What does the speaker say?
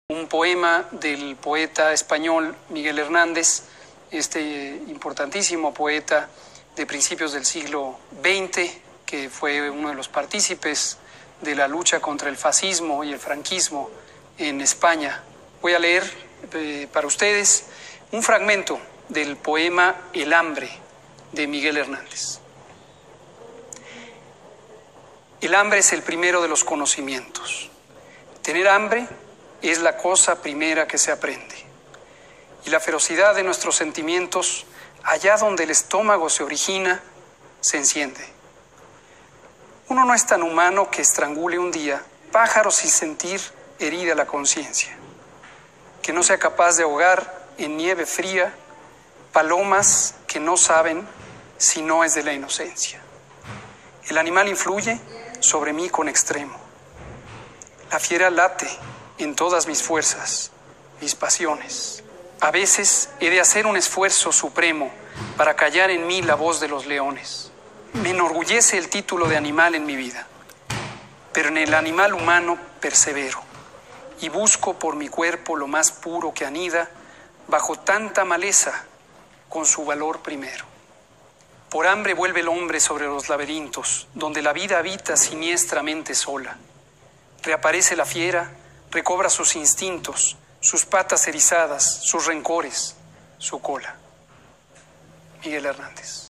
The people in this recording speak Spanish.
Un poema del poeta español Miguel Hernández, importantísimo poeta de principios del siglo XX, que fue uno de los partícipes de la lucha contra el fascismo y el franquismo en España. Voy a leer para ustedes un fragmento del poema El hambre de Miguel Hernández. El hambre es el primero de los conocimientos. Tener hambre es la cosa primera que se aprende. Y la ferocidad de nuestros sentimientos, allá donde el estómago se origina, se enciende. Uno no es tan humano que estrangule un día pájaros sin sentir herida la conciencia, que no sea capaz de ahogar en nieve fría palomas que no saben si no es de la inocencia. El animal influye sobre mí con extremo. La fiera late en todas mis fuerzas, mis pasiones. A veces he de hacer un esfuerzo supremo para callar en mí la voz de los leones. Me enorgullece el título de animal en mi vida, pero en el animal humano persevero y busco por mi cuerpo lo más puro que anida bajo tanta maleza con su valor primero. Por hambre vuelve el hombre sobre los laberintos, donde la vida habita siniestramente sola. Reaparece la fiera, recobra sus instintos, sus patas erizadas, sus rencores, su cola. Miguel Hernández.